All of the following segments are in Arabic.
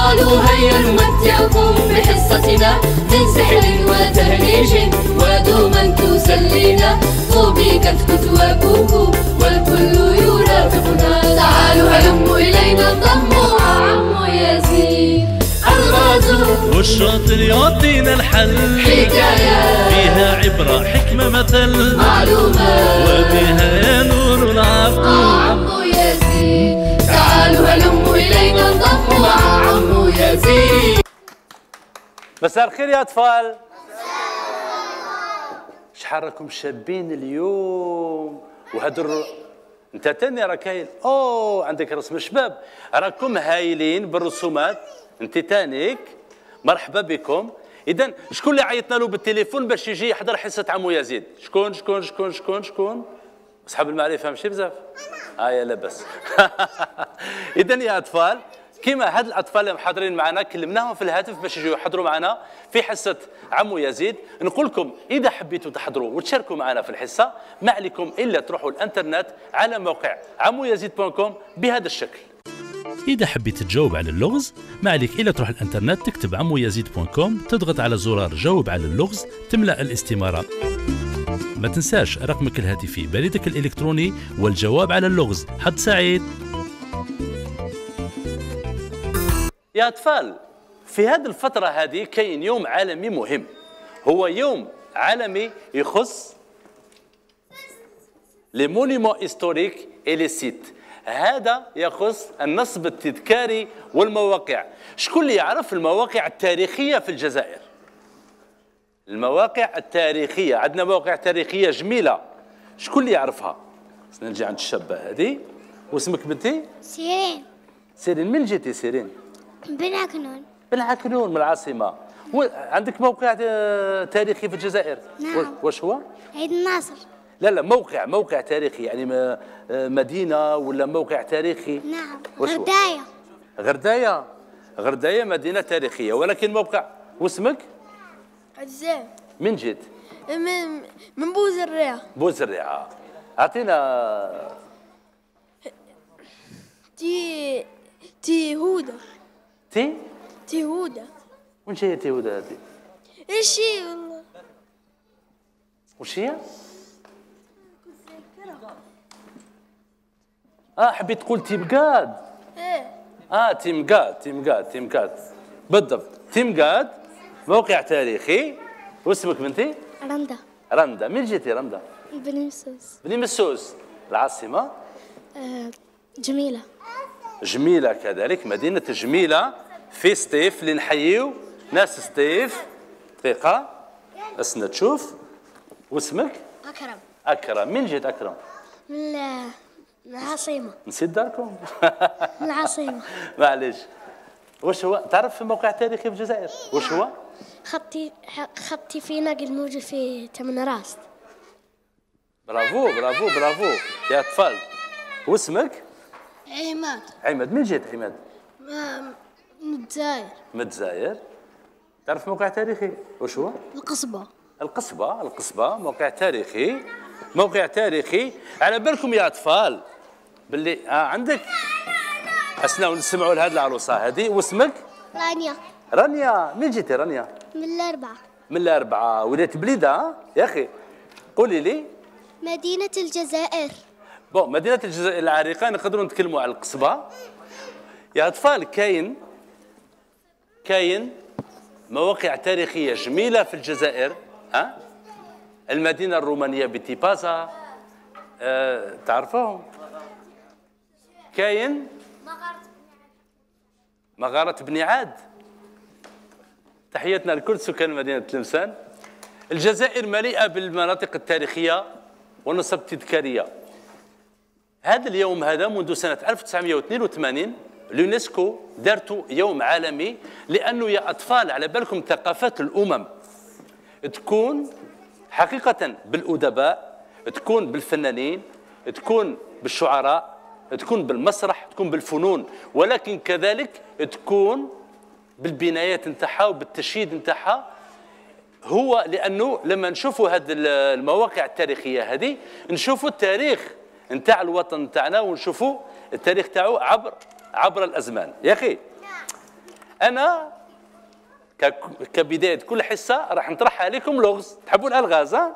قالوا هيا نمتعكم بحصتنا من سحر وتهريج ودوما تسلينا، طوبقت كتواكم والكل يرافقنا. تعالوا هلموا إلينا انضموا مع عمو ياسين الغازو، والشاطر يعطينا الحل، حكاية فيها عبرة حكمة مثل، معلومات وبها نور العقل. عمو ياسين تعالوا هلموا إلينا انضموا مع عمو ياسين. مساء الخير يا أطفال. شحال راكم شابين اليوم وهدر. انت تاني راك هايل. عندك رسم الشباب، راكم هايلين بالرسومات. انت تانيك مرحبا بكم. اذا شكون اللي عيطنا له بالتليفون باش يجي يحضر حصه عمو يزيد؟ شكون؟ اصحاب المعرفه ماشي بزاف. يا لاباس. اذا يا اطفال، كما هاد الاطفال اللي حاضرين معنا كلمناهم في الهاتف باش يجوا يحضروا معنا في حصه عمو يزيد. نقول لكم اذا حبيتوا تحضروا وتشاركوا معنا في الحصه ما عليكم الا تروحوا الانترنت على موقع عمويزيد.com بهذا الشكل. إذا حبيت تجاوب على اللغز ما عليك إلا تروح الانترنت تكتب عمويزيد.com، تضغط على زرار جاوب على اللغز، تملأ الاستمارة. ما تنساش رقمك الهاتفي، بريدك الإلكتروني والجواب على اللغز. حظ سعيد. يا أطفال، في هذه الفترة هذه كاين يوم عالمي مهم، هو يوم عالمي يخص لي مونيمون هيستوريك اي لي سيت. هذا يخص النصب التذكاري والمواقع. شكون اللي يعرف المواقع التاريخية في الجزائر؟ المواقع التاريخية، عندنا مواقع تاريخية جميلة. شكون اللي يعرفها؟ نجي عند الشابة هذه. واسمك بنتي؟ سيرين. سيرين، من جيتي سيرين؟ بن عكنون. بن عكنون من العاصمة. عندك موقع تاريخي في الجزائر؟ نعم. واش هو؟ عيد الناصر. لا موقع تاريخي، يعني مدينة ولا موقع تاريخي؟ نعم. غرداية. غرداية مدينة تاريخية، ولكن موقع. واسمك؟ عزام. من جيت؟ من بوزرية. بوزرية. أعطينا. تي هودة. تي هودة. وين جاية تي هودة هذه؟ ايش هي والله؟ وش هي؟ حبيت تقول تيمقاد. ايه. تيمقاد بالضبط. تيمقاد موقع تاريخي. واسمك بنتي؟ رندا. من جيتي رندا؟ بني مسوس. العاصمة؟ جميلة كذلك، مدينة جميلة في سطيف اللي نحييو ناس سطيف. دقيقة اسنا تشوف. واسمك؟ أكرم. من جيت أكرم؟ من العاصمة. نسيت داركم؟ من العاصمة. معليش. واش هو؟ تعرف موقع تاريخي في الجزائر؟ واش هو؟ خطي في ناقل موجود في تمنراست. برافو يا أطفال. واسمك؟ عماد. من جيت عماد؟ من الجزائر. تعرف موقع تاريخي واش هو؟ القصبة موقع تاريخي. على بالكم يا أطفال باللي عندك أسنا ونسمعوا لهذه العروسة هذه. واسمك؟ رانيا. من جيتي رانيا؟ من الأربعة. ولاية بليدة يا أخي. قولي لي. مدينة الجزائر. مدينة الجزائر العريقة. نقدروا نتكلموا على القصبة. يا أطفال، كاين مواقع تاريخية جميلة في الجزائر. المدينة الرومانية بتيبازا، تعرفوهم؟ كاين مغارة بني عاد. تحياتنا لكل سكان مدينة تلمسان. الجزائر مليئة بالمناطق التاريخية والنصب التذكارية. هذا اليوم هذا منذ سنة 1982 اليونسكو دارته يوم عالمي، لأنه يا أطفال على بالكم ثقافات الأمم تكون حقيقة بالأدباء، تكون بالفنانين، تكون بالشعراء، تكون بالمسرح، تكون بالفنون، ولكن كذلك تكون بالبنايات نتاعها وبالتشييد نتاعها. هو لأنه لما نشوفوا هذه المواقع التاريخية هذه نشوفوا التاريخ نتاع الوطن نتاعنا، ونشوفوا التاريخ تاعو عبر الأزمان. يا أخي انا كبدايه كل حصه راح نطرح عليكم لغز. تحبوا الالغاز؟ ها؟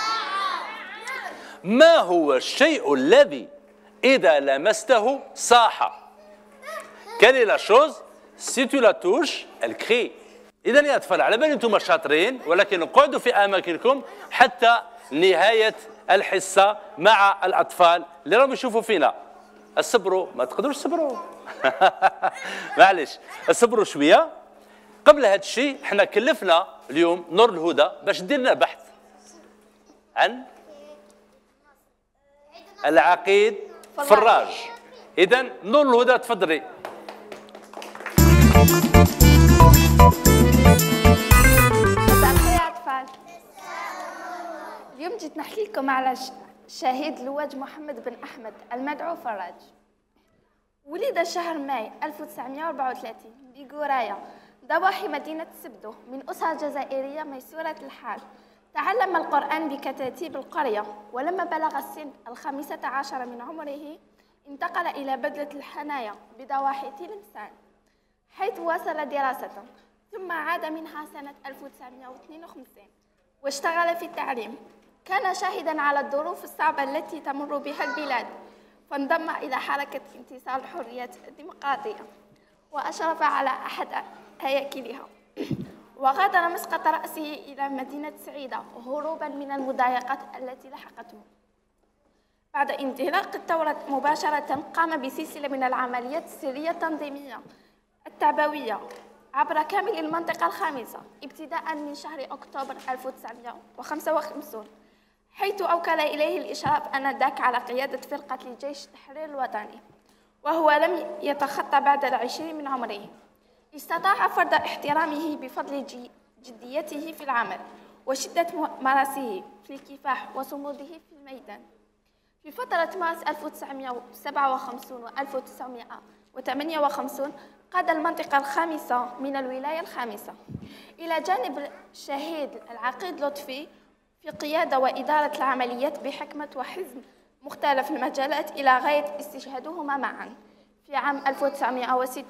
ما هو الشيء الذي اذا لمسته صاح؟ Quelle est la chose si tu la touches elle crie؟ اذا يا اطفال على بالي انتم شاطرين، ولكن اقعدوا في اماكنكم حتى نهايه الحصه مع الاطفال اللي راهم يشوفوا فينا. اصبروا، ما تقدروش تصبروا. معليش اصبروا شويه. قبل هذا الشيء احنا كلفنا اليوم نور الهدى باش دير لنا بحث عن العقيد فراج. اذا نور الهدى تفضلي. مساء الخير يا أطفال. اليوم جيت نحكي لكم على الشهيد لواج محمد بن أحمد المدعو فراج. ولد شهر ماي 1934 بقراية ضواحي مدينة سبدو من أسرة جزائرية ميسورة الحال. تعلم القرآن بكتاتيب القرية، ولما بلغ السن 15 من عمره انتقل إلى بذلة الحنايا بضواحي تلمسان، حيث واصل دراسة، ثم عاد منها سنة 1952 واشتغل في التعليم. كان شاهدا على الظروف الصعبة التي تمر بها البلاد، فانضم إلى حركة انتصار الحريات الديمقراطية وأشرف على أحد هياكلها، وغادر مسقط رأسه إلى مدينة سعيدة هروبا من المضايقات التي لحقته. بعد انطلاق الثورة مباشرة قام بسلسلة من العمليات السرية التنظيمية التعبوية عبر كامل المنطقة الخامسة ابتداء من شهر أكتوبر 1955، حيث أوكل إليه الإشراف آنذاك على قيادة فرقة الجيش التحرير الوطني، وهو لم يتخطى بعد 20 من عمره. استطاع فرض احترامه بفضل جديته في العمل وشدة مراسه في الكفاح وصموده في الميدان. في فترة مارس 1957 و 1958 قاد المنطقة الخامسة من الولاية الخامسة إلى جانب الشهيد العقيد لطفي في قيادة وإدارة العمليات بحكمة وحزم مختلف المجالات إلى غاية استشهادهما معا في عام 1960.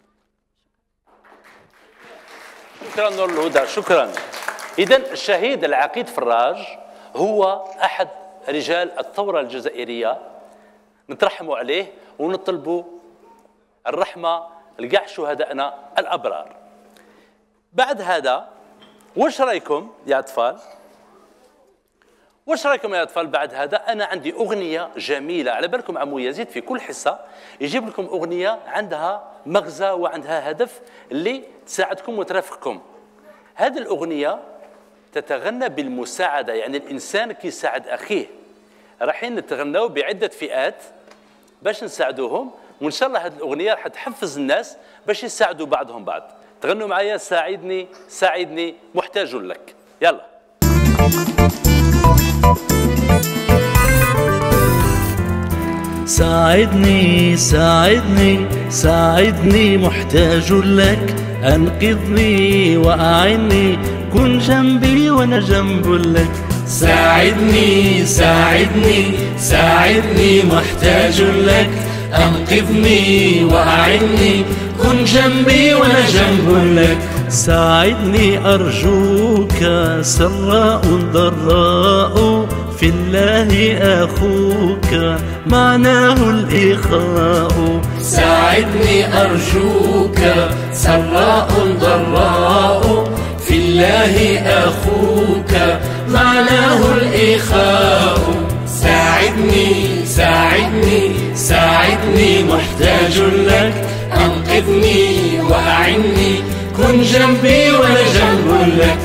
شكرا نور الهدى، شكرا. إذا الشهيد العقيد فراج هو أحد رجال الثورة الجزائرية، نترحموا عليه ونطلبوا الرحمة لكاع شهدائنا الأبرار. بعد هذا واش رايكم يا أطفال؟ واش رايكم يا أطفال بعد هذا؟ أنا عندي أغنية جميلة، على بالكم عمو يزيد في كل حصة يجيب لكم أغنية عندها مغزى وعندها هدف اللي تساعدكم وترافقكم. هذه الأغنية تتغنى بالمساعدة، يعني الإنسان كيساعد أخيه. رايحين نتغنوا بعدة فئات باش نساعدوهم، وإن شاء الله هذه الأغنية راح تحفز الناس باش يساعدوا بعضهم بعض. تغنوا معايا ساعدني ساعدني محتاج لك. يلا. ساعدني ساعدني ساعدني محتاج لك، أنقذني وأعني، كن جنبي وأنا جنب لك. ساعدني ساعدني ساعدني محتاج لك، أنقذني وأعني، كن جنبي وأنا جنب لك. ساعدني أرجوك سراء ضراء، في الله أخوك معناه الإخاء. ساعدني أرجوك سراء ضراء، في الله أخوك معناه الإخاء. ساعدني ساعدني ساعدني محتاج لك، أنقذني وأعني، كن جنبي وأنا جنب لك.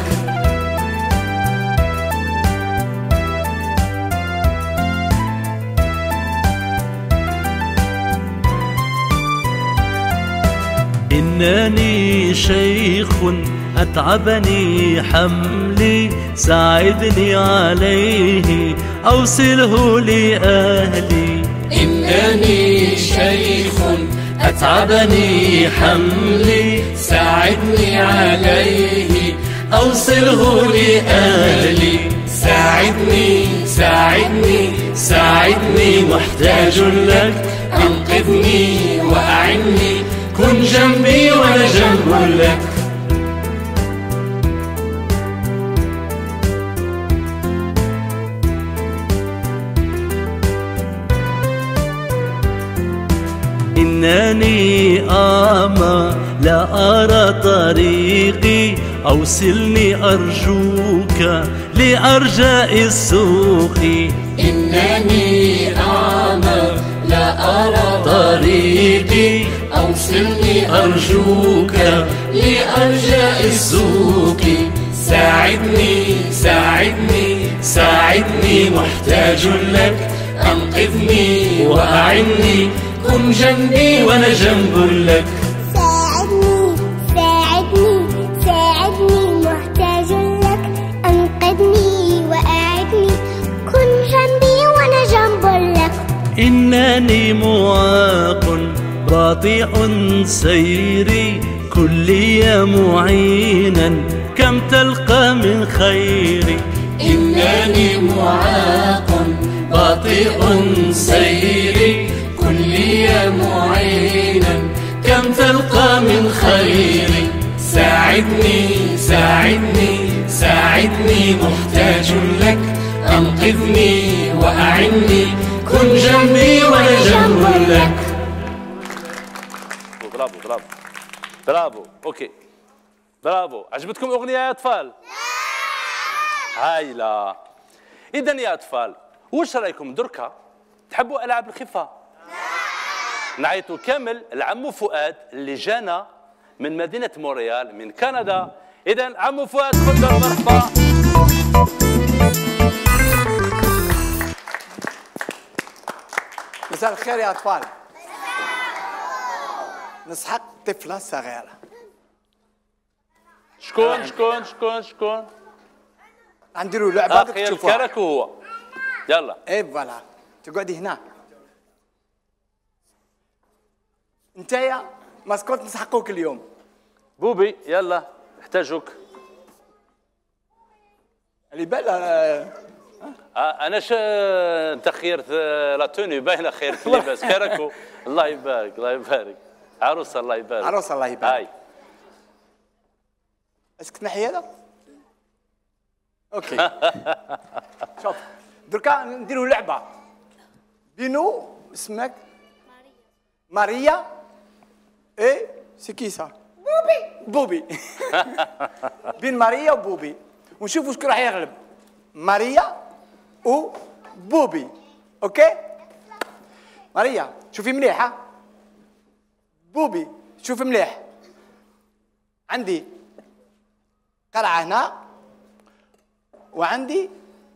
إنني شيخ أتعبني حملي، ساعدني عليه أوصله لأهلي. إنني شيخ أتعبني حملي، ساعدني عليه أوصله لأهلي. ساعدني ساعدني ساعدني محتاج لك، أنقذني وأعني، كن جنبي وأنا جنب جنب لك. إنني أعمى لا أرى طريقي، أوصلني أرجوك لأرجاء السوق. إنني أعمى لا أرى طريقي، أوصلني أرجوك لأرجاء السوق. ساعدني ساعدني ساعدني محتاج لك، أنقذني وأعني، كن جنبي وأنا جنب لك. ساعدني ساعدني ساعدني محتاج لك، أنقذني وأعدني، كن جنبي وأنا جنب لك. إنني معاق باطئ سيري، كلي معينا كم تلقى من خيري. إنني معاق باطئ سيري، كلي معينا كم تلقى من خيري. ساعدني ساعدني ساعدني محتاج لك، أنقذني وأعني، كن جنبي وأنا جنب لك. برافو برافو برافو. اوكي برافو. عجبتكم اغنيه يا اطفال؟ هايله. اذا يا اطفال واش رايكم دركا تحبوا العاب الخفه؟ نعيطوا كامل لعمو فؤاد اللي جانا من مدينه مونريال من كندا. اذا عمو فؤاد تفضل مرحبا. مساء الخير يا اطفال. نسحق طفله صغيره. شكون نديروا لعبه اخي تشوفوها. الكرك هو. يلا. اي فوالا تقعدي هنا. انتيا ماسكوت نسحقوك اليوم. بوبي يلا نحتاجوك. اللي بال انا انت خيرت لا توني باينه، خيرت اللباس كركو. الله يبارك الله يبارك. عروسه الله يبارك. عروسه الله يبارك. هاي اسك تنحي هذا. اوكي. شوف دركا نديروا لعبه. بينو اسمك ماريا. ايه سي كي سا؟ بوبي. بين ماريا وبوبي، ونشوفوا شكون راح يغلب، ماريا وبوبي. اوكي ماريا شوفي مليح. ها بوبي شوفي مليح. عندي قلعه هنا وعندي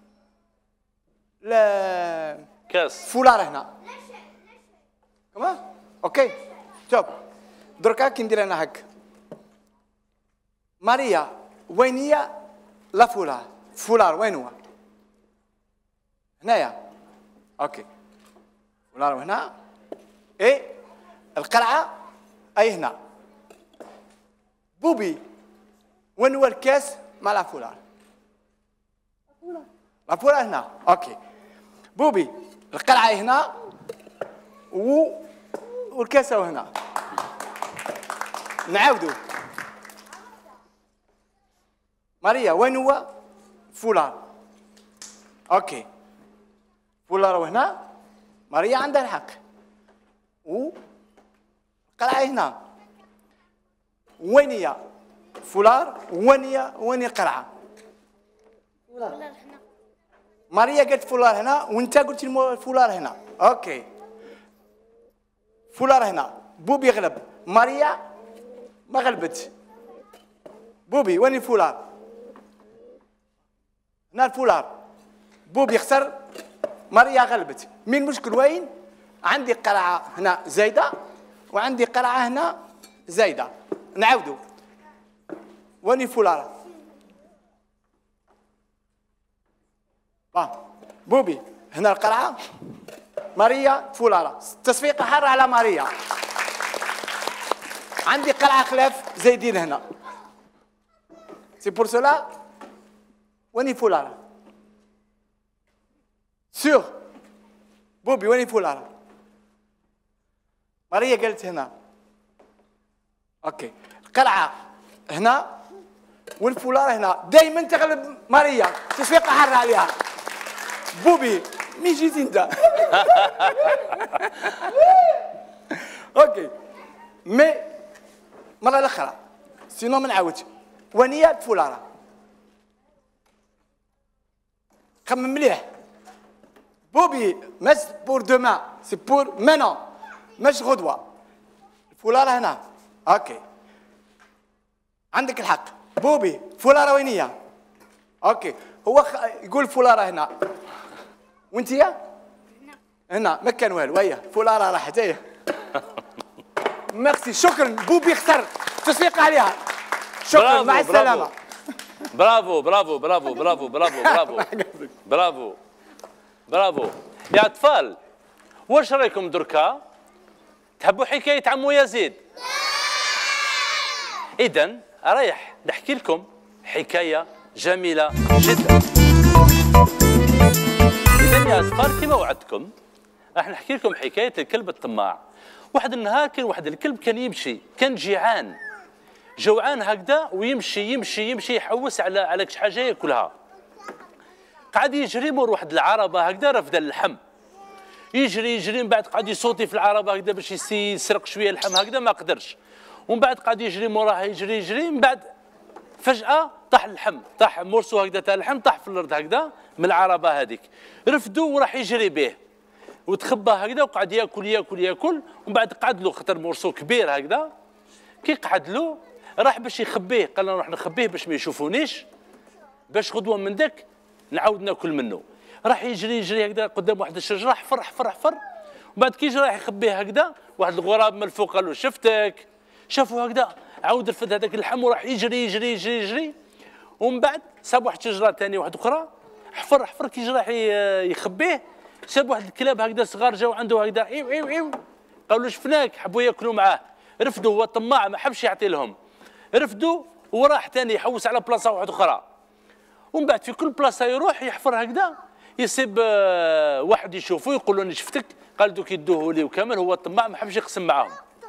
كاس فولار هنا. كمان اوكي. شوف دركا كي ندير انا هك. ماريا وين هي لا فولار؟ فولار وين هو؟ هنايا. اوكي فولار هنا. ايه القلعه اي هنا. بوبي وين هو الكاس مع لا فولار؟ لا فولار هنا. اوكي بوبي القلعه هنا والكاس هنا. نعاودوا. ماريا وين هو فولار؟ اوكي فولار هنا. ماريا عندها الحق. والقلعه هنا. وين هي فولار؟ وين هي القلعه؟ فولار هنا. ماريا قالت فولار هنا وانت قلت فولار هنا. اوكي فولار هنا. بوبي غلب. ماريا ما غلبت. بوبي وين الفولار؟ هنا الفولار. بوبي خسر. ماريا غلبت. مين المشكل وين؟ عندي قلعه هنا زايده وعندي قلعه هنا زايده. نعاودوا. وين الفولار؟ بوبي هنا القلعه. ماريا فولارة. تصفيقه حاره على ماريا. عندي قلعه خلاف زايدين هنا. سي بور سولا. وين فولارة؟ سيغ. بوبي وين فولارة؟ ماريا قالت هنا. اوكي قلعه هنا والفولار هنا، دائما تغلب ماريا، تسويق حر عليها. بوبي مين جيت انت؟ اوكي مي مره الاخرى سينو ما نعاودش، ونيه بفولاره. خمم مليح. بوبي مش بور دومان، سي بور مانون، مش غدوه. الفولاره هنا. اوكي عندك الحق. بوبي فولاره وينيه؟ اوكي هو يقول فولاره هنا وانتيا؟ هنا ما كان والو، هيا فولاره راحت هيا. ميرسي شكرا. بوبي اختار، تصفيق عليها. شكرا مع السلامه. برافو برافو برافو برافو برافو برافو برافو برافو يا اطفال. واش رايكم دركا؟ تحبوا حكايه عمو يزيد؟ اذا رايح نحكي لكم حكايه جميله جدا. اذا يا اطفال كما وعدتكم راح نحكي لكم حكايه الكلب الطماع. واحد النهار كان واحد الكلب كان يمشي، كان جوعان هكذا، ويمشي يمشي يمشي يحوس على شي حاجه ياكلها. قعد يجري مور واحد العربه هكذا رافده اللحم، يجري يجري، من بعد قعد يصوتي في العربه هكذا باش يسرق شويه اللحم هكذا، ما قدرش. ومن بعد قعد يجري موراها يجري يجري، من بعد فجاه طاح اللحم، طاح مرسو هكذا تاع اللحم، طاح في الارض هكذا من العربه هذيك. رفدو وراح يجري به وتخبى هكذا، وقعد ياكل ياكل ياكل. ومن بعد قعد له خطر مرسو كبير هكذا، كي قعد له راح باش يخبيه، قال نروح نخبيه باش ما يشوفونيش، باش غدوه من ذاك نعاود ناكل منه. راح يجري يجري هكذا قدام واحد الشجره، حفر حفر حفر. ومن بعد كي جا راح يخبيه هكذا، واحد الغراب من الفوق قال له شفتك. شافوا هكذا، عاود رفد هذاك اللحم وراح يجري يجري يجري يجري. ومن بعد صاب واحد الشجره ثانيه واحده اخرى، حفر حفر. كي جا راح يخبيه، شاف واحد الكلاب هكذا صغار جاو عنده هكذا، ايو ايو ايو، قالوا شفناك، حبوا ياكلوا معاه. رفدوا، هو طماع ما حبش يعطي لهم. رفدوا وراح ثاني يحوس على بلاصه واحده اخرى. ومن بعد في كل بلاصه يروح يحفر هكذا، يصيب واحد يشوفه يقول له انا شفتك، قال دوك يدوه لي وكامل. هو الطماع ما حبش يقسم معاهم.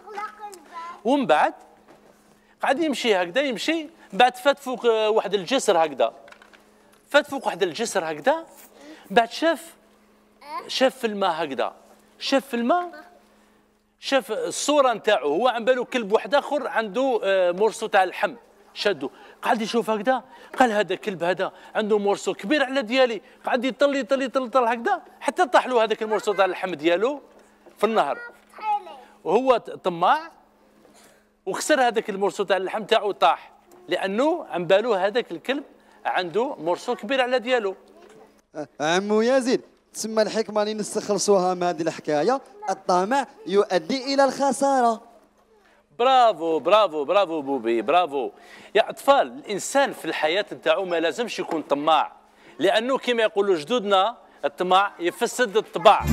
ومن بعد قعد يمشي هكذا يمشي، من بعد فات فوق واحد الجسر هكذا، فات فوق واحد الجسر هكذا. بعد شاف في الماء هكذا، شاف في الماء، شاف الصوره نتاعو، هو عن بالو كلب واحد اخر عنده مرسو تاع اللحم، شادو قعد يشوف هكذا، قال هذا كلب هذا عنده مرسو كبير على ديالي. قعد يطل يطل يطل يطل هكذا حتى طاح له هذاك المرسو تاع اللحم ديالو في النهر. وهو طماع وخسر هذاك المرسو تاع اللحم تاعو، طاح لانه عن بالو هذاك الكلب عنده مرسو كبير على ديالو. عمو يزيد، تسمى الحكمه اللي نستخلصوها من هذه الحكايه، الطمع يؤدي الى الخساره. برافو برافو برافو بوبي، برافو يا اطفال. الانسان في الحياه نتاعو ما لازمش يكون طماع، لانه كما يقولوا جدودنا الطمع يفسد الطباع.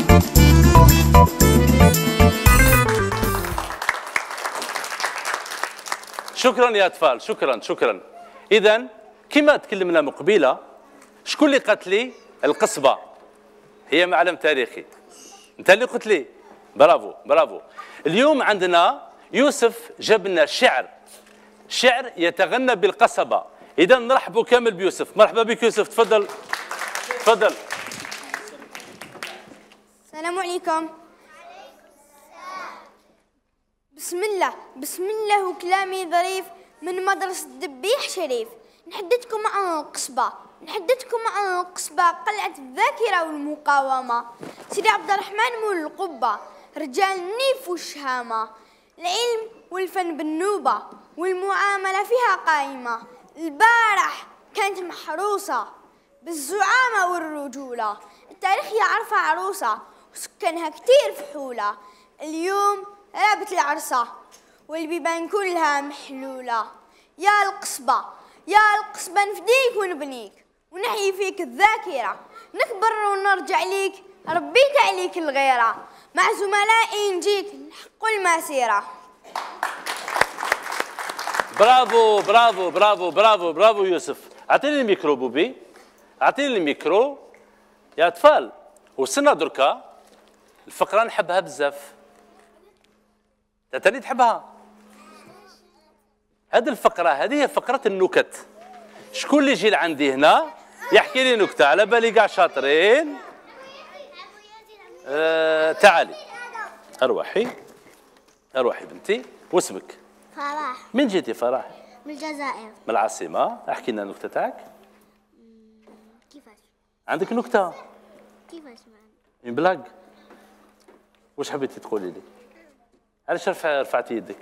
شكرا يا اطفال، شكرا شكرا. اذا كما تكلمنا من قبيله، شكون اللي قالت لي القصبه هي معلم تاريخي؟ انت اللي قلت لي. برافو برافو. اليوم عندنا يوسف جاب لنا شعر يتغنى بالقصبه. اذا نرحبوا كامل بيوسف. مرحبا بك يوسف، تفضل تفضل. السلام عليكم. بسم الله وكلامي ظريف من مدرسة دبيح شريف. نحدثكم عن القصبة قلعة الذاكرة والمقاومة. سيدي عبد الرحمن مول القبة، رجال النيف والشهامة، العلم والفن بالنوبة والمعاملة فيها قائمة. البارح كانت محروسة بالزعامة والرجولة، التاريخ يعرفها عروسة وسكانها كتير فحولة. اليوم رابت العرسة والبيبان كلها محلولة. يا القصبة نفديك ونبنيك ونحيي فيك الذاكرة، نكبر ونرجع ليك ربيك عليك الغيرة، مع زملائي نجيك نحقوا المسيرة. برافو برافو برافو برافو برافو يوسف. اعطيني الميكرو بوبي، اعطيني الميكرو. يا اطفال وصلنا دركا الفقره نحبها بزاف. انت اللي تحبها؟ هذه الفقرة هذه هي فقرة النكت. شكون اللي يجي لعندي هنا يحكي لي نكتة؟ على بالي كاع شاطرين. تعالي أروحي بنتي. واسمك؟ فرح. من جيتي فرح؟ من الجزائر. من العاصمة. احكي لنا النكتة تاعك. كيفاش؟ عندك نكتة؟ كيفاش من بلاك؟ واش حبيتي تقولي لي؟ علاش رفعتي يدك؟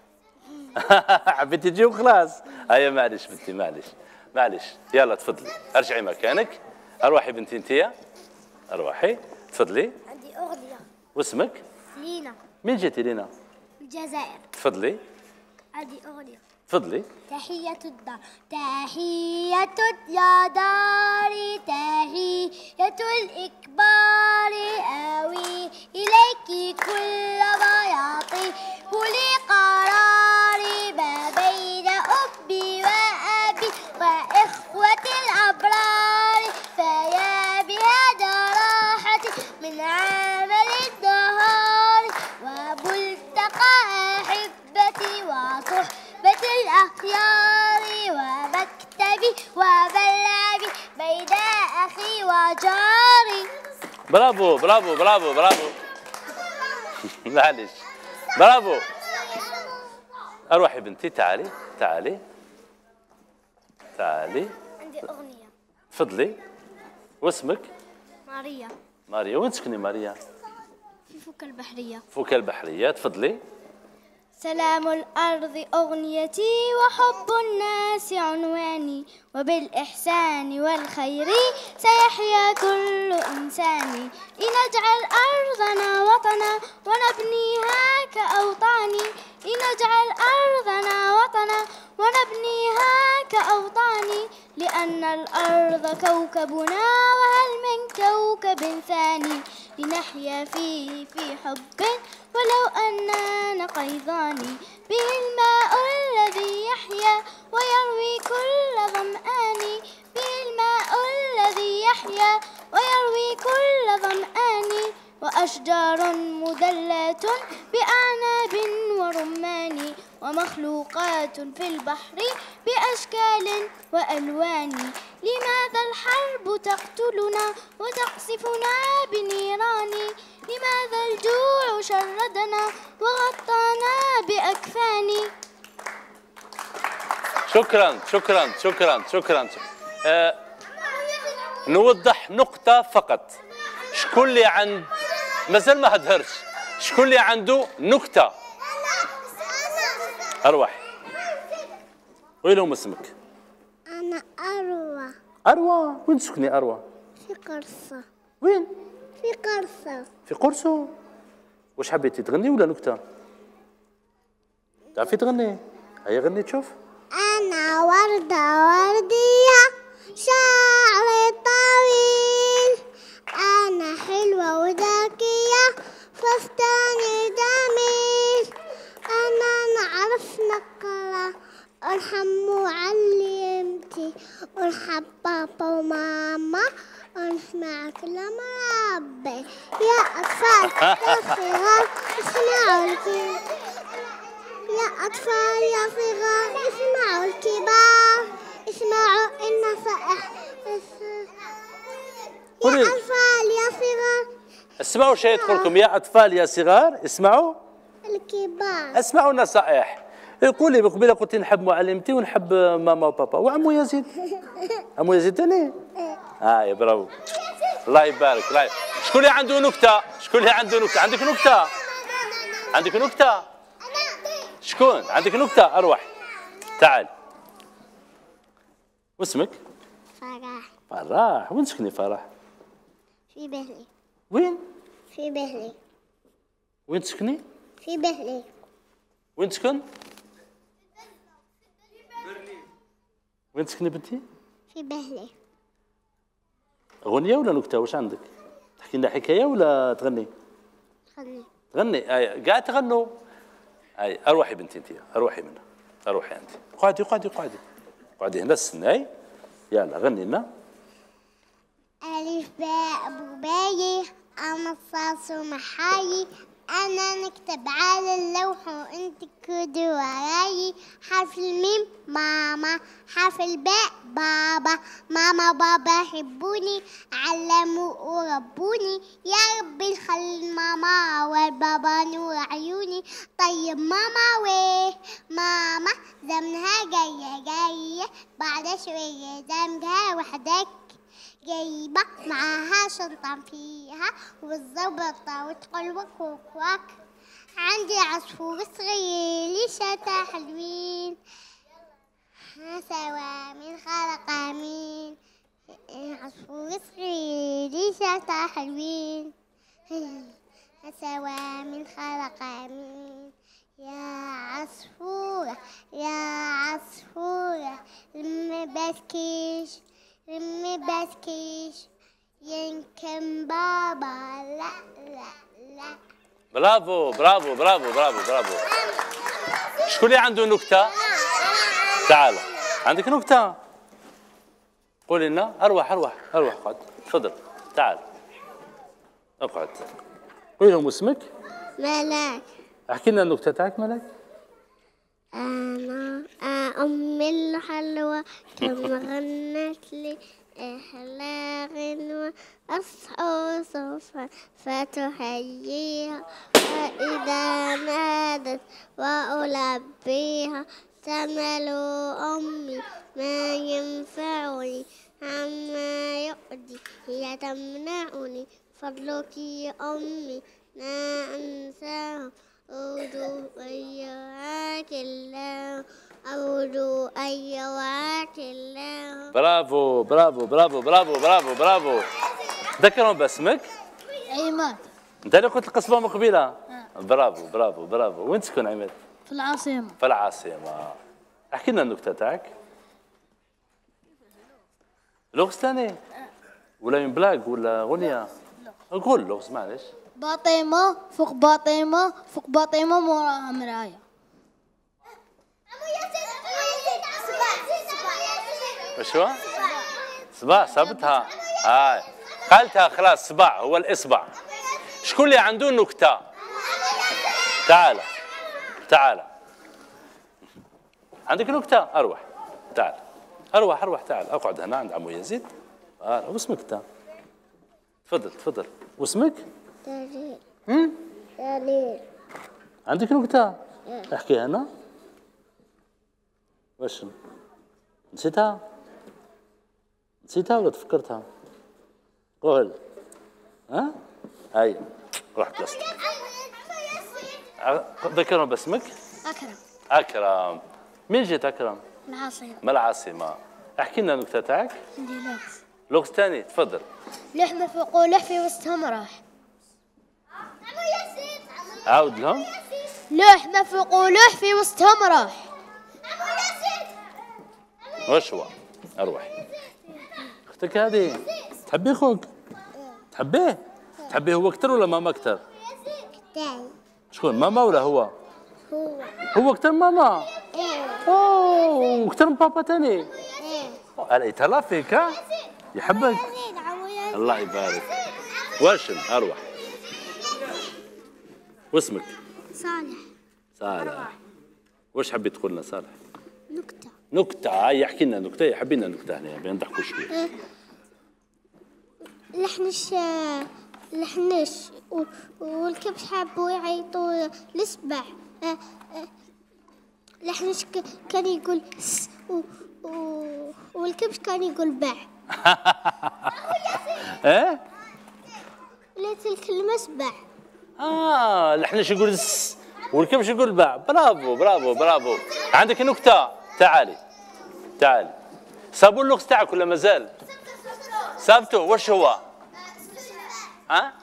حبيتي تجي وخلاص. هيا معليش بنتي معليش يلا تفضلي ارجعي مكانك. اروحي بنتي انتيا اروحي تفضلي. عندي أغنية. واسمك؟ لينا. من جيتي لينا؟ من الجزائر. تفضلي. عندي أغنية. تفضلي. تحية الدار تحية يا داري تحية الإكبار آوي إليك كل ما يعطي لي قراري ما بين أبي وأبي وإخوة الأبرار فيا بهذا راحتي من عمل النهار وملتقى أحبتي وصحبة الأخيار ومكتبي وملعبي بين أخي وجاري. برافو برافو برافو برافو. معليش برافو. اروحي بنتي تعالي. عندي أغنية. تفضلي. واسمك؟ ماريا. وين تسكني ماريا؟ في فوق البحرية. فوق البحرية. تفضلي. سلام الأرض أغنيتي وحب الناس عنواني وبالإحسان والخير سيحيا كل إنسان لنجعل أرضنا وطنا ونبنيها كأوطاني لنجعل أرضنا وطنا ونبنيها كأوطاني لأن الأرض كوكبنا وهل من كوكب ثاني لنحيا فيه في حب ولو أننا قيضان به الماء الذي يحيا ويروي كل ظمآن به الماء الذي يحيا ويروي كل ظمآن وأشجار مدلات بأعناب ورمان ومخلوقات في البحر بأشكال وألوان لماذا الحرب تقتلنا وتقصفنا بنيران لماذا الجوع شردنا وغطانا بأكفان. شكرا. نوضح نقطة فقط. شكون اللي عند مازال ما هدهرش؟ شكون اللي عنده نكتة؟ أروح. وين اسمك؟ أنا أروى. أروى. وين تسكني أروى؟ في قرصة. وين؟ في قرصة. في قرصو. واش حبيتي تغني ولا نكتة؟ تعرفي تغني؟ هيا غني تشوف. أنا وردية شعري طويل أنا حلوة وذكية فستاني جميل أنا نعرف نقرأ ونحب معلمتي ونحب بابا وماما ونسمع كلام ربي يا أطفال يا صغار اسمعوا الكبار يا أطفال يا صغار اسمعوا الكبار اسمعوا النصائح يا أطفال يا صغار اسمعوا شيء يدخلكم. يا أطفال يا صغار اسمعوا الكبار اسمعوا النصائح. قولي قبيله قلت نحب معلمتي ونحب ماما وبابا وعمو يزيد. عمو يزيد ثاني. يا برافو الله يبارك. شكون اللي عنده نكتة؟ عندك نكتة؟ شكون عندك نكتة؟ أروح تعال. واسمك؟ فرح. وين تسكني فرح؟ في بهلي. وين؟ في بهلي. وين تسكني؟ في بهلي. وين تسكن؟ وين تسكني بنتي؟ في بهلي. أغنية ولا نكتة؟ واش عندك؟ تحكي لنا حكاية ولا تغني؟ تغني. قاعد تغنوا. أروحي بنتي انت. أروحي انت. قعدي هنا استناي. يلا غني لنا. ألف باء بوباي أنا صاص محاي أنا نكتب على اللوح وأنت تكتبي وراي. حرف الميم ماما، حرف الباء بابا. ماما بابا يحبوني، علموا وربوني. يا ربي نخلي ماما والبابا نور عيوني. طيب ماما ويه ماما زمنها جاية بعد شوية زمنها وحدك جايبة معاها شنطة فيها والزبطة وتقول وك وك وك. عندي عصفور صغير لي شتا حلوين، سوا من خلق مين. عصفور صغير لي شتا حلوين، سوا من خلق مين. يا عصفورة يا عصفورة لما بسكيش لما بسكيش يمكن بابا. لا لا لا. برافو برافو برافو برافو برافو. شكون اللي عنده نكتة؟ تعال عندك نكتة؟ قولي لنا. أروح اقعد تفضل تعال اقعد. قولي لهم اسمك. ملاك. احكي لنا النكتة تاعك ملاك. أنا أمي الحلوة كم غنت لي أحلى غنوة. أصحو صفا فتحييها وإذا نادت وألبيها. تمل أمي ما ينفعني عما يؤدي هي تمنعني. فضلك يا أمي لا أنساه. أود أن يوعاك الله أود أن يوعاك الله. برافو برافو برافو برافو برافو برافو. ذكرهم باسمك. عماد. انت اللي قلت القصبة من قبيله. برافو برافو برافو. وين تسكن عماد؟ في العاصمة. في العاصمة. احكي لنا النكتة تاعك. لغز ثاني ولا ينبلاك ولا غنية؟ قول لغز معلش. باطمة فوق باطمة فوق باطمة موراها مراية. وش هو؟ صباع صابتها. هاي قالتها خلاص. صباع هو الإصبع. شكون اللي عنده نكتة؟ تعال تعال. عندك نكتة؟ أروح تعال. أروح تعال اقعد هنا عند عمو يزيد. واسمك أنت؟ تفضل تفضل. واسمك؟ دليل. عندك نكتة؟ احكيها هنا. واش نسيتها؟ نسيتها ولا تفكرتها؟ قول. ها؟ هاي روح بلاصتك. ذكرهم باسمك. أكرم. أكرم. مين جيت أكرم؟ من العاصمة. من العاصمة. احكي لنا النكتة تاعك. عندي لغز. لغز ثاني تفضل. لحمة فوق ولحفي وسطها مراح. عاود لهم. لحمة فوق ولحفي وسطها مراح. واش هو؟ أروح. أختك هذه تحبي خوك؟ تحبيه؟ تحبيه هو أكثر ولا ماما أكثر؟ تاني. شكون ماما ولا هو؟ هو أكثر ماما؟ أوه أكثر من بابا تاني؟ أنا يتهلا فيك ها؟ يحبك؟ الله يبارك. واشم أروح. واسمك؟ صالح. صالح. واش حبي تقول لنا صالح؟ نكتة. نكتة. هاي يحكي لنا نكتة. يحبي لنا نكتة هنا بين نضحكوا شوية. لحنش والكبش حبوا يعيطوا لسبع. لحنش كان يقول س والكبش كان يقول باع. ايه؟ لقيت الكلمة سبع. لحنش يقول س والكبش يقول باع. برافو برافو برافو. عندك نكتة؟ تعالي تعالي. صابوا اللغز تاعك ولا مازال؟ صابته. واش هو؟ ها؟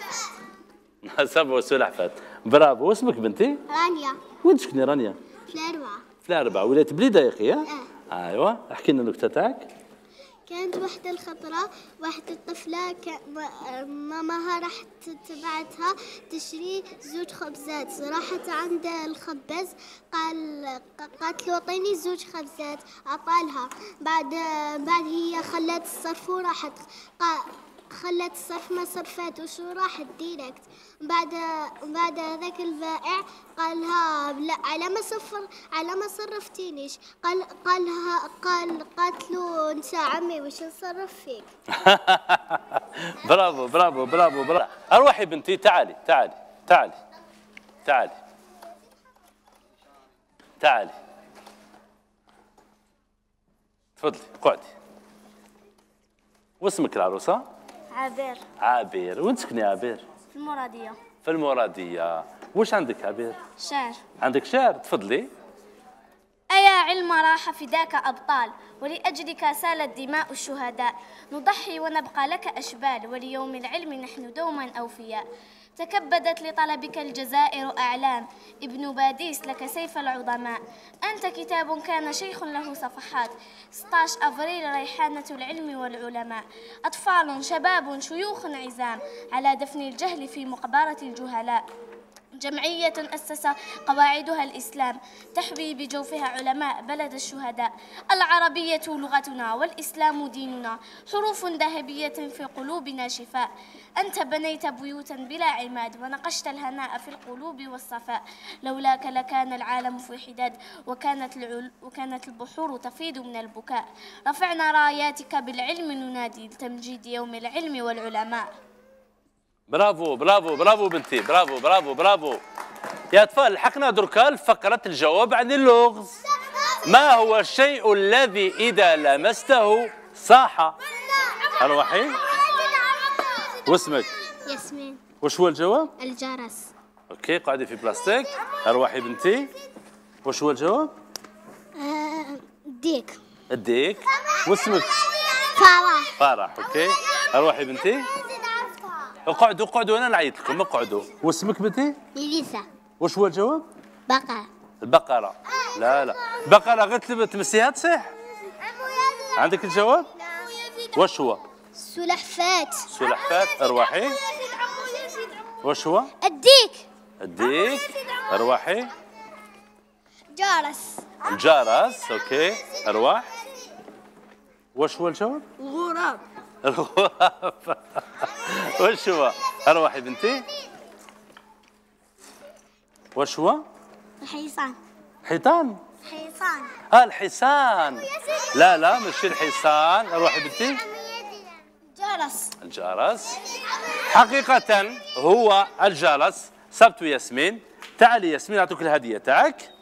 صابوا سلحفاة. برافو. واسمك بنتي؟ رانيا. وين تسكني رانيا؟ في الأربعة. في الأربعة. ولاية بليدة يا أخي. أيوا احكي لنا النكتة تاعك. كانت واحدة الخضراء واحدة الطفلة ماماها راحت تبعتها تشري 2 خبزات. راحت عند الخباز قالت له اعطيني 2 خبزات. عطالها. بعد هي خلت الصرف وراحت خلت الصرف ما صرفت وشو راح الديركت. بعد هذاك البائع قالها لا على ما صرفتينيش. قالت له انت عمي وش نصرف فيك. برافو برافو برافو برافو. اروحي بنتي، تعالي تعالي تعالي تعالي تعالي، تفضلي اقعدي. واسمك العروسه؟ عبير. عابر. وين تسكني عابر؟ في المرادية. في المرادية. واش عندك عابر؟ شعر. عندك شعر؟ تفضلي. أيا علم راح فداك أبطال، ولأجلك سالت دماء الشهداء، نضحي ونبقى لك أشبال، وليوم العلم نحن دوما أوفياء. تكبدت لطلبك الجزائر أعلام، ابن باديس لك سيف العظماء. أنت كتاب كان شيخ له صفحات، 16 أفريل ريحانة العلم والعلماء. أطفال شباب شيوخ عزام، على دفن الجهل في مقبرة الجهلاء. جمعية أسس قواعدها الإسلام، تحوي بجوفها علماء بلد الشهداء. العربية لغتنا والإسلام ديننا، حروف ذهبية في قلوبنا شفاء. أنت بنيت بيوتا بلا عماد، ونقشت الهناء في القلوب والصفاء. لولاك لكان العالم في حداد، وكانت البحور تفيض من البكاء. رفعنا راياتك بالعلم ننادي، لتمجيد يوم العلم والعلماء. برافو برافو برافو بنتي، برافو برافو برافو. يا أطفال، لحقنا دركا لفقرة الجواب عن اللغز. ما هو الشيء الذي إذا لمسته صاح؟ أروحي. واسمك؟ ياسمين. وش هو الجواب؟ الجرس. أوكي، قاعدة في بلاستيك. أروحي بنتي. وش هو الجواب؟ الديك. الديك. واسمك؟ فرح. فرح. أوكي. أروحي بنتي. اقعدوا اقعدوا، انا نعيط لكم، اقعدوا. واسمك بنتي؟ إليسا. وش هو الجواب؟ بقرة. البقرة. لا لا، بقرة غير تمسيها تصيح. عندك الجواب؟ وش هو؟ سلحفات. سلحفات. أرواحي. وش هو؟ الديك. الديك. أرواحي. جرس. الجرس. أوكي. أرواح. وش هو الجواب؟ الغراب. الغراب. وش هو؟ أرواحي بنتي. وش هو؟ الحصان. حيطان. حصان. الحصان. لا لا، مش الحصان. أرواحي بنتي. جرس. الجرس. حقيقة هو الجرس. صبتوا ياسمين. تعالي ياسمين، أعطوك الهدية تاعك.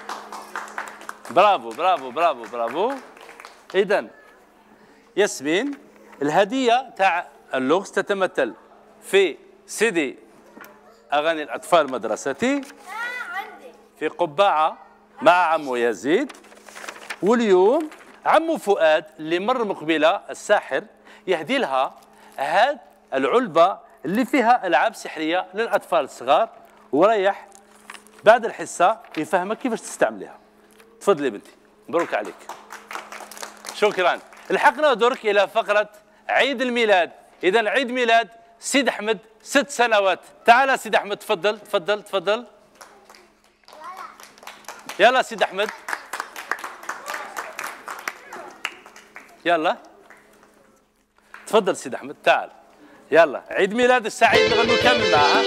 برافو برافو برافو برافو. إذا ياسمين، الهدية تاع اللغز تتمثل في CD أغاني الأطفال مدرستي، في قبعة مع عمو يزيد، واليوم عمو فؤاد اللي مر مقبلة الساحر يهدي لها هاد العلبة اللي فيها ألعاب سحرية للأطفال الصغار، وريح بعد الحصة يفهمك كيفاش تستعملها. تفضلي بنتي، مبروك عليك. شكرا. لحقنا درك إلى فقرة عيد الميلاد. إذا عيد ميلاد سيد أحمد 6 سنوات. تعال سيد أحمد، تفضل تفضل تفضل. يلا سيد أحمد، يلا تفضل سيد أحمد، تعال. يلا عيد ميلاد السعيد، نغنوا كامل معها.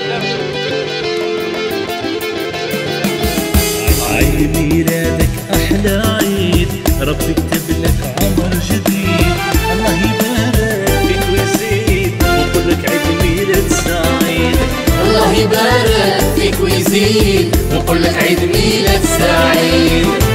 عيد ميلادك أحلى عيد، ربي يكتب لك عمر جديد، الله يبارك فيك ويزيد، ونقول لك عيد ميلاد سعيد. الله يبارك فيك ويزيد، ونقول لك عيد ميلاد سعيد.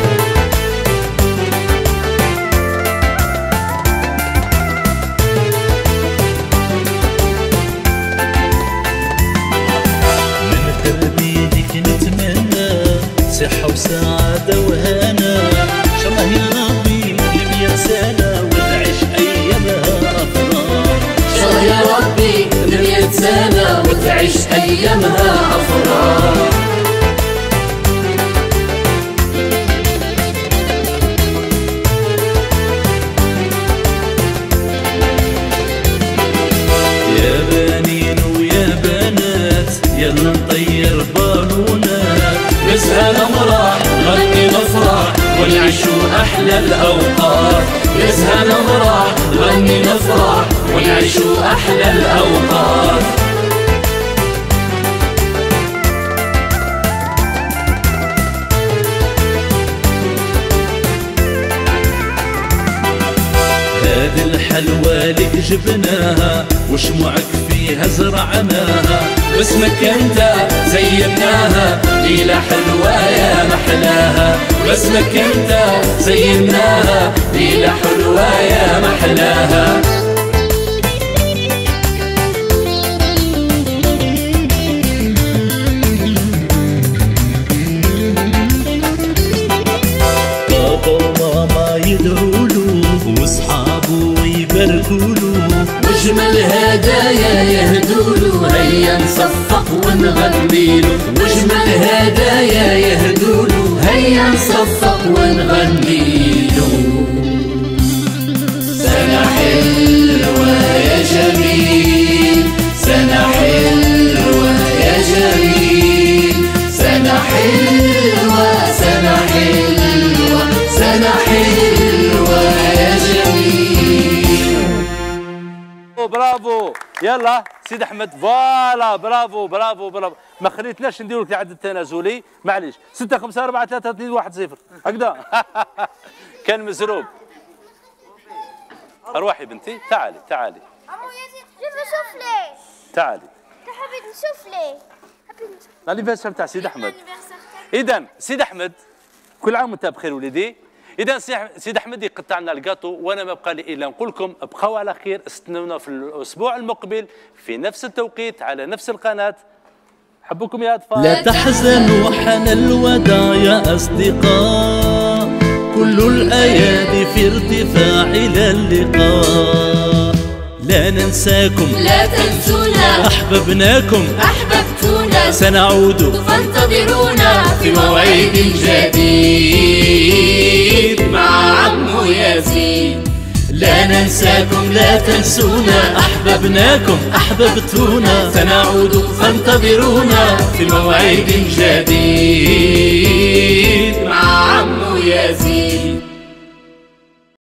صحة وسعادة وهنا، إن شاء الله يا ربي ل100 سنة وتعيش أيامها أفراح. إن شاء الله يا ربي ل100 سنة وتعيش أيامها أفراح. يا بنين ويا بنات يلا نطير بالونات، نسهل أمراح غني نفرح ونعيشوا أحلى الأوقات. يزهى نفرح نغني نفرح ونعيشوا أحلى الأوقات. هذه الحلوى لك جبناها وشموعك فيها زرعناها، باسمك انت زيناها ليلة حلوة يا محلاها. باسمك انت زيناها ليلة حلوة يا محلاها. بابا وماما يدعولو واصحابه يباركولو، واجمل هدايا يهدولو هيا نصفق ونغنيلو. واجمل هدايا يهدولو هيا نصفق ونغنيلو. سنة حلوة يا جميل، سنة حلوة يا جميل، سنة حلوة سنة حلوة سنة حلوة يا جميل. برافو. يلا سيد احمد. فوالا برافو برافو برافو. ما خليتناش نديروا لك العد التنازلي، معليش. 6 5 4 3 2 1 0 هكذا. كان مزروب. اروحي بنتي، تعالي تعالي. عمو يزيد جيب نشوف ليه. تعالي. حبيت نشوف ليه. الانيفرسير تاع سيد احمد. اذا سيد احمد كل عام وانت بخير وليدي. اذا سيد احمد يقطع لنا الكاطو، وانا ما بقى لي الا نقول لكم ابقوا على خير. استنونا في الاسبوع المقبل في نفس التوقيت على نفس القناه. حبكم يا اطفال. لا تحزنوا حان الوداع يا اصدقاء، كل الايادي في ارتفاع الى اللقاء. لا ننساكم لا تنسونا، احببناكم أحببتونا، سنعود فانتظرونا في موعد جديد مع عمو يزيد. لا ننساكم لا تنسونا، أحببناكم أحببتونا، سنعود فانتظرونا في موعد جديد.